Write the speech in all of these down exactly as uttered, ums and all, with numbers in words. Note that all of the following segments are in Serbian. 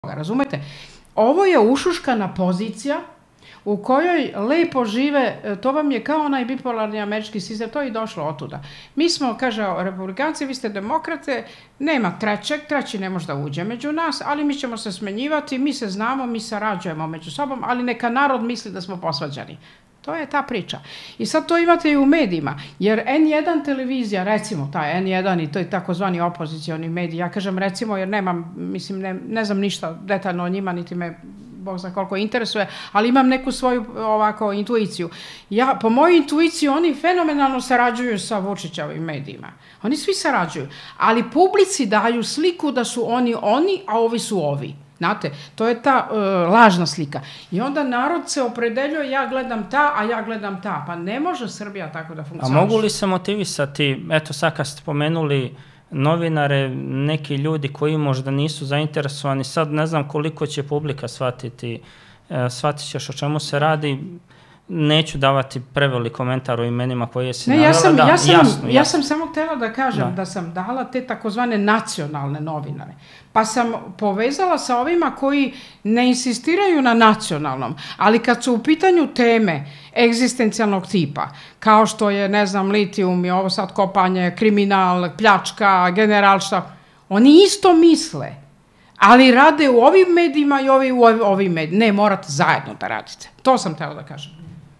Razumete? Ovo je ušuškana pozicija u kojoj lepo žive, to vam je kao onaj bipolarni američki sistem, to je i došlo otuda. Mi smo, kaže, republikanci, vi ste demokrate, nema trećeg, treći ne može da uđe među nas, ali mi ćemo se smenjivati, mi se znamo, mi sarađujemo među sobom, ali neka narod misli da smo posvađani. To je ta priča. I sad to imate i u medijima, jer en jedan televizija, recimo taj en jedan i to je takozvani opozicioni mediji, ja kažem recimo jer nemam, mislim, ne, ne znam ništa detaljno o njima, niti me Bog zna koliko interesuje, ali imam neku svoju ovako intuiciju. Ja, po mojoj intuiciji oni fenomenalno sarađuju sa Vučićevim medijima. Oni svi sarađuju, ali publici daju sliku da su oni oni, a ovi su ovi. Znate, to je ta uh, lažna slika. I onda narod se opredeljuje, ja gledam ta, a ja gledam ta. Pa ne može Srbija tako da funkcioniše. A mogu li se motivisati, eto sad kad ste pomenuli novinare, neki ljudi koji možda nisu zainteresovani, sad ne znam koliko će publika shvatiti, e, shvatit ćeš o čemu se radi, neću davati prevelik komentar o imenima koje si navela. Ja sam, da, ja sam, jasno, ja jasno. sam samo htjela da kažem da. da sam dala te takozvane nacionalne novinare. Pa sam povezala sa ovima koji ne insistiraju na nacionalnom, ali kad su u pitanju teme egzistencijalnog tipa, kao što je, ne znam, litijum i ovo sad kopanje, kriminal, pljačka, generalštab, oni isto misle, ali rade u ovim medijima i ovi u ovim medijima. Ne, morate zajedno da radite. To sam htjela da kažem.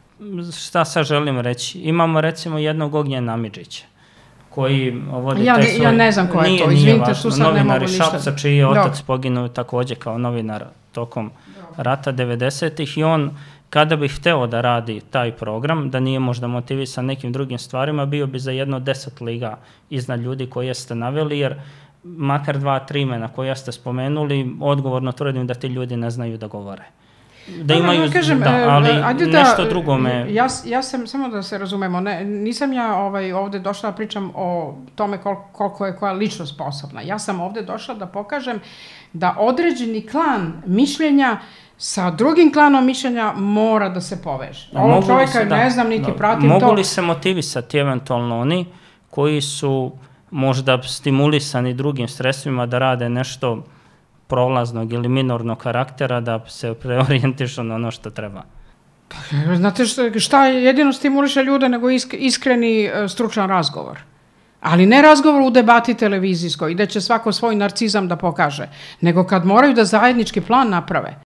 Šta sad želim reći? Imamo recimo jednog Ognjena Amidžića, koji vodi ja, taj svoj... Ja ne znam ko je to, izvinite, tu sad ne mogu ništa. Novinar iz Šapca, čiji je otac poginuo također kao novinar tokom rata devedesetih i on, kada bi hteo da radi taj program, da nije možda motivisan nekim drugim stvarima, bio bi za jedno deset liga iznad ljudi koje ste naveli, jer makar dva, tri imena koje ste spomenuli, odgovorno tvrdim da ti ljudi ne znaju da govore. Da imaju, da, kažem, da, ali da, nešto drugo me... Ja, ja sam, samo da se razumemo, ne, nisam ja ovaj, ovdje došla da pričam o tome koliko, koliko je koja ličnost sposobna. Ja sam ovdje došla da pokažem da određeni klan mišljenja sa drugim klanom mišljenja mora da se poveže. Ovo čovjeka se, da, ne znam, niti da, pratim mogu to. Mogu li se motivisati eventualno oni koji su možda stimulisani drugim sredstvima da rade nešto prolaznog ili minornog karaktera, da se preorijentišu na ono što treba? Znate šta, šta jedino stimuliše ljude nego iskreni stručan razgovor. Ali ne razgovor u debati televizijskoj, gde će svako svoj narcizam da pokaže, nego kad moraju da zajednički plan naprave.